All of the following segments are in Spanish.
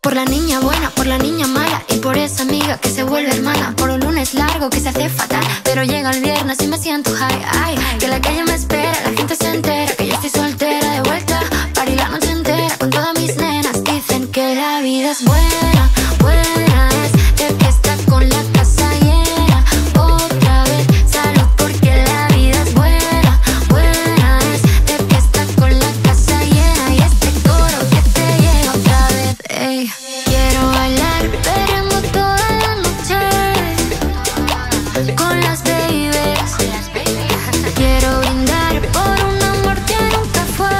Por la niña buena, por la niña mala y por esa amiga que se vuelve hermana. Por un lunes largo que se hace fatal, pero llega el viernes y me siento high. Ay, que la calle me espera, la gente se entera que yo estoy soltera de vuelta. Party la noche entera con todas mis nenas. Dicen que la vida es buena, buena es de fiesta con la casa llena. Otra vez, salud porque la vida es buena, buena es de fiesta con la casa llena. Y este coro que te llega otra vez, ey. Quiero bailar, perreando toda la noche con las babies. Quiero brindar por un amor que nunca fue.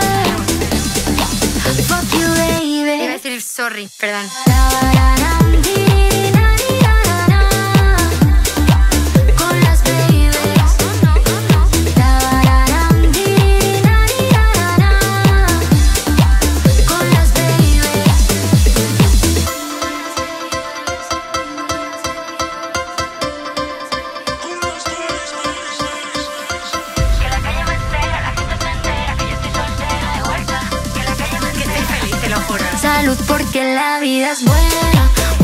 Fuck you, baby. Iba a decir sorry, perdón. Con las babies. Con las babies. Que la calle me espera, la gente se entera que yo estoy soltera de vuelta. Que la calle me espera. Estoy feliz, te lo juro. Salud porque la vida es buena,